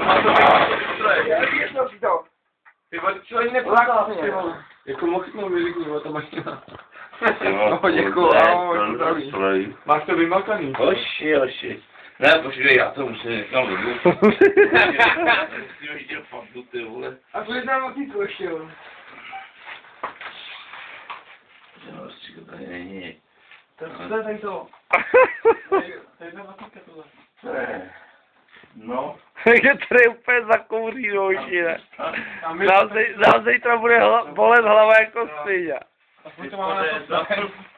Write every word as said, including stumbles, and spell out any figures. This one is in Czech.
Má to být to. Ty vole, čo ani neposlal, ty vole. Jako mohl chytnout vyřekni, vole, ta mašina. No, děkuju, ahoj, zdraví. Máš to vymakaný? Hoši, hoši. Ne, počkej, já to musím někam dobu. Musím ještě fakt, ty vole. A to je tam otýko ještě, jo. No, stříko tady není. To je tady to. To je tam otýka tohle. No. Je tady úplně zakouří, hoši, ne? Nám zítra bude bolet hlava jako svině. Aspoň to máme na to.